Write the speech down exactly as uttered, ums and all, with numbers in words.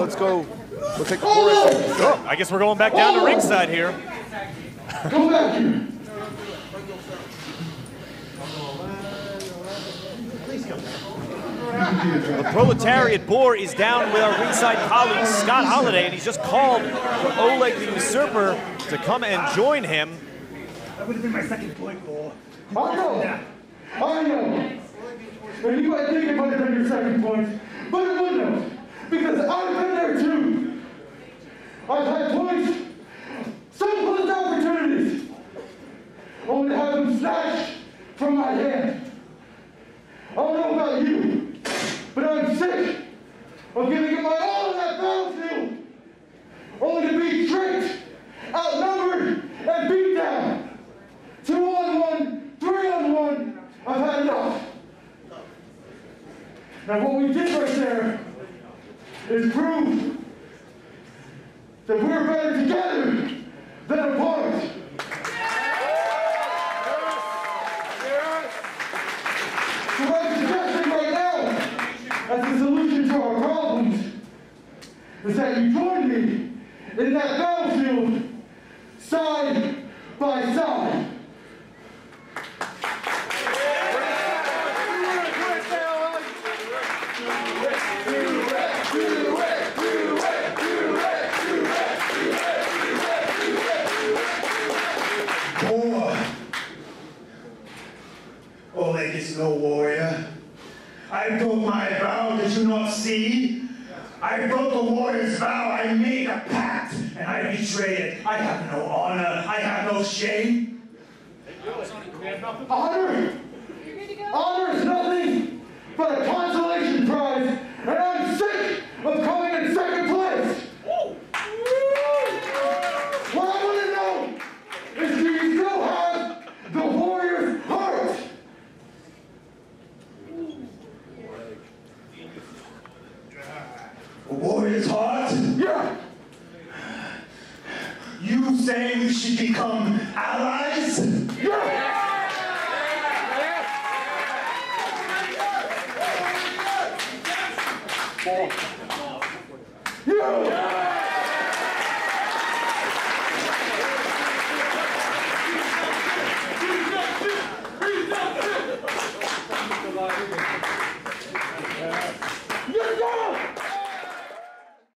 let's go. We'll take the four. Oh, I guess we're going back down to ringside here. Go back here. The Proletariat Boar is down with our ringside colleague Scott Holiday, and he's just called for Oleg the Usurper to come and join him. That would have been my second point, Boar. I know. I know. And you might think it might have been your second point, but it wouldn't have, because I've been there too. I've had points, some closed opportunities, only to have them snatched from my hand. I don't know about you, but I'm sick of giving it my all in that battlefield, only to be tricked, outnumbered, and beat down. Two on one, three on one, I've had enough. Now what we did right there is prove that we're better together than apart. So what I'm suggesting right now, as a solution to our problems, is that you join me in that battlefield, side by side. Oleg is no warrior. I broke my vow, did you not see? I broke a warrior's vow, I made a pact, and I betrayed it. I have no honor, I have no shame. Honor? Honor is nothing but a consolation prize, and I'm sick of coming in second place. What I want to know is, do you still have the warrior's heart? A warrior's heart? Yeah. You say we should become allies?